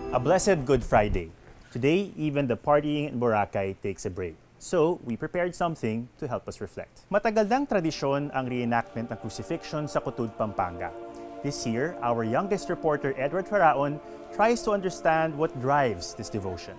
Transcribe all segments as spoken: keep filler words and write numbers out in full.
A blessed Good Friday. Today, even the partying in Boracay takes a break. So, we prepared something to help us reflect. Matagal ng tradisyon ang reenactment ng crucifixion sa Kutud, Pampanga. This year, our youngest reporter, Edward Faraon, tries to understand what drives this devotion.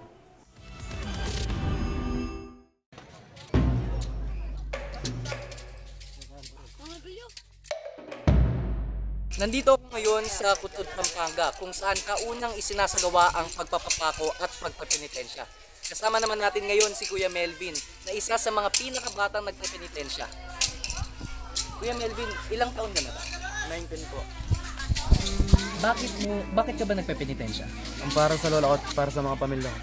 Nandito ako ngayon sa Kutud, Pampanga kung saan kaunang isinasagawa ang pagpapapako at pagpapenitensya. Kasama naman natin ngayon si Kuya Melvin na isa sa mga pinakabatang nagpapenitensya. Kuya Melvin, ilang taon ka na ba? nineteen po. Bakit mo, bakit ka ba nagpapenitensya? Ang para sa lola ko at para sa mga pamilya ko.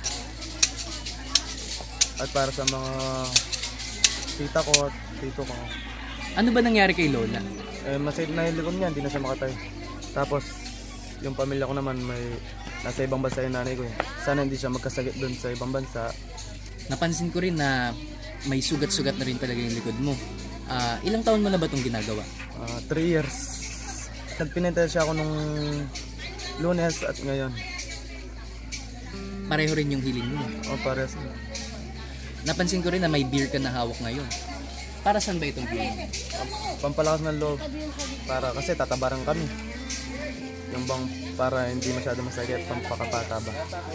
At para sa mga tita ko at tito ko. Ano ba nangyari kay Lola? Eh, masayid na yung likod niya, hindi na siya makatay. Tapos, yung pamilya ko naman, may nasa ibang bansa yung nanay ko. Eh. Sana hindi siya magkasakit doon sa ibang bansa. Napansin ko rin na may sugat-sugat na rin talaga yung likod mo. Uh, ilang taon mo na ba itong ginagawa? Uh, three years. Nagpinintensya ako nung Lunes at ngayon. Pareho rin yung hiling mo? O, pares. Napansin ko rin na may beer ka na hawak ngayon. Para saan ba itong beer? Pampalakas ng loob. Para kasi tatabaran kami. Yung bang para hindi masyado masakit, pampakapataba.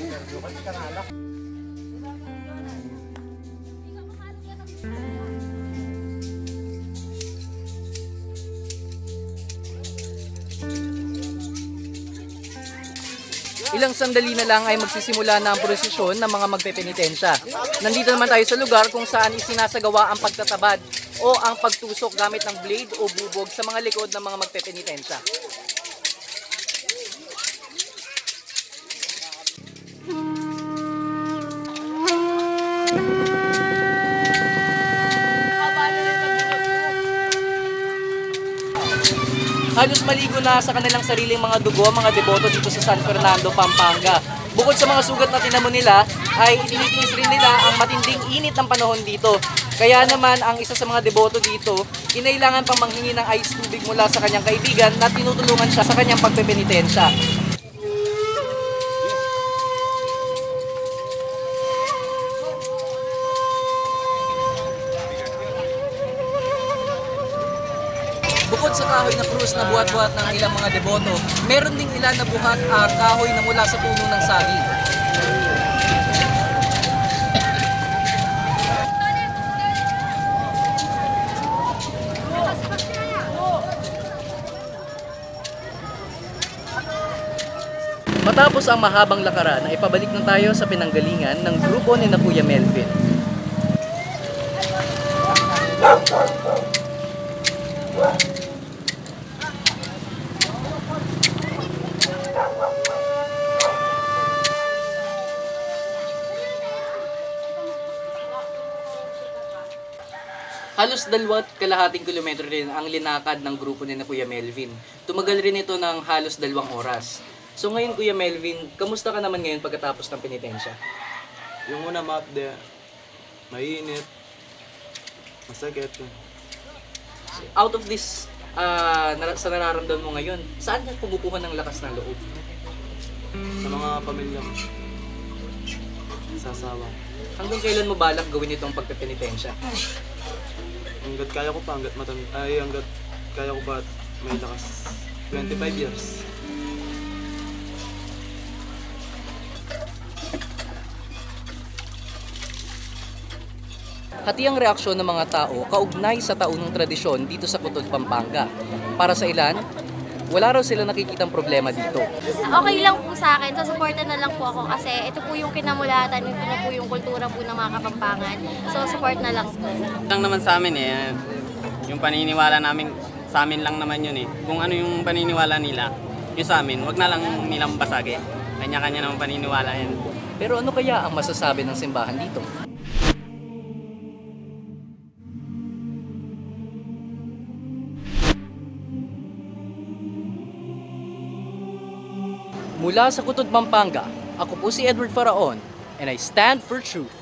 Ilang sandali na lang ay magsisimula na ang prosesyon ng mga magpepenitensya. Nandito naman tayo sa lugar kung saan isinasagawa ang pagtatabad o ang pagtusok gamit ng blade o bubog sa mga likod ng mga magpepenitensya. Halos maligo na sa kanilang sariling mga dugo ang mga deboto dito sa San Fernando, Pampanga. Bukod sa mga sugat na tinamo nila, ay itinitiis rin nila ang matinding init ng panahon dito. Kaya naman ang isa sa mga deboto dito, kinailangan pang manghingi ng ice tubig mula sa kanyang kaibigan na tinutulungan siya sa kanyang pagpepenitensya. Bukod sa kahoy na krus na buhat-buhat ng ilang mga deboto, meron ding ilan na buhat ang kahoy na mula sa puno ng saging. Matapos ang mahabang lakaran, ay pabalik na tayo sa pinanggalingan ng grupo ni na Kuya Melvin. Halos dalawat kalahating kilometro rin ang linakad ng grupo ni na Kuya Melvin. Tumagal rin ito ng halos dalawang oras. So ngayon Kuya Melvin, kamusta ka naman ngayon pagkatapos ng penitensya? Yung una map de, mainit, masakit. Out of this, uh, sa nararamdaman mo ngayon, saan ka kumukuha ng lakas ng loob? Sa mga pamilya mo. Sasawa. Hanggang kailan mo balak gawin itong pagpepenitensya? Hanggat kaya ko pa, hanggat matan ay hanggat kaya ko pa may lakas. twenty-five years. Hati ang reaksyon ng mga tao kaugnay sa taunong tradisyon dito sa Kutud, Pampanga. Para sa ilan, wala raw sila nakikitang problema dito. Okay lang po sa akin, so supportan na lang po ako kasi ito po yung kinamulatan, ito na po yung kultura po ng mga Kapampangan. So support na lang po. Lang naman sa amin eh, yung paniniwala namin, sa amin lang naman yun eh. Kung ano yung paniniwala nila, yung sa amin, wag na lang nilang basagin. Kanya-kanya naman paniniwala yan. Pero ano kaya ang masasabi ng simbahan dito? Mula sa Kutud, Pampanga, ako po si Edward Faraon, and I stand for truth.